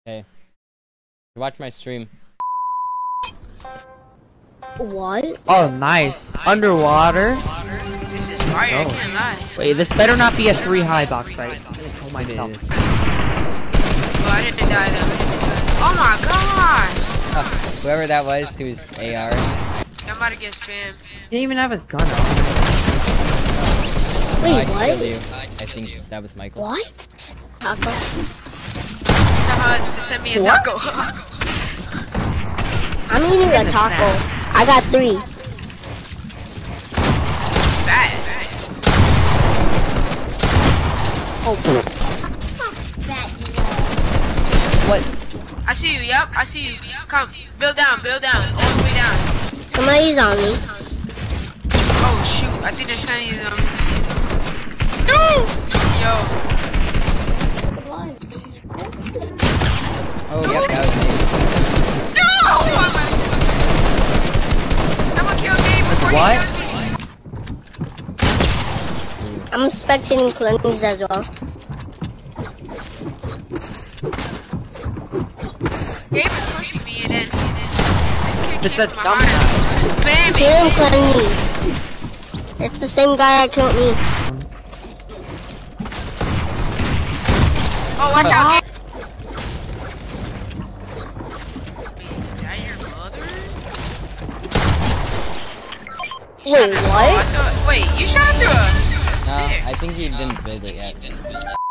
Hey, watch my stream. What? Oh, nice. Underwater. This is fire, I can't lie. Wait, this better not be a 3 high box fight. Oh my god. It is. Oh, I didn't die though. Oh my gosh! Whoever that was, who's AR. I'm about to get spammed. He didn't even have his gun up. Wait, I what? killed you. I think that was Michael. What? Taco? To send me a taco. I'm eating a taco. I got 3. Bad. Oh. What? I see you, yep, I see you. Come, build down, all the way down. Somebody's on me. Oh shoot, I think they're sending you them. No! Yo. Oh, yep, that was me. No! Someone killed Gabe before What? he killed me. I'm spectating Clinton's as well. Gabe is pushing me and then this kid It's kicks a my dumb heart. Bam! Kill him, Clinton. It's the same guy that killed me. Oh, watch out, Gabe. Is that your mother? Wait, what? Wait, you shot through a No, stair. I think he didn't build it yet.